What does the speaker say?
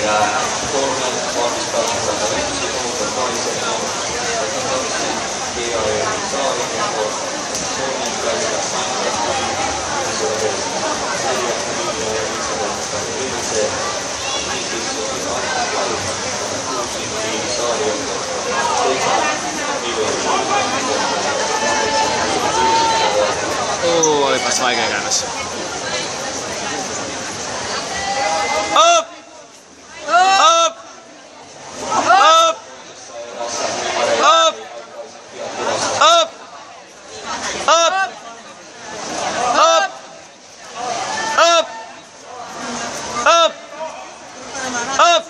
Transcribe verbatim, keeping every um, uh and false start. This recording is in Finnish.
Ja kolmen valmistautunut ensi muuta toisen toisen Georg Saarinen on Suomen välillä Oo, olipas vaikea käännös. Up! Up! Up! Up! Up! Up! Up! Up! Up! Up!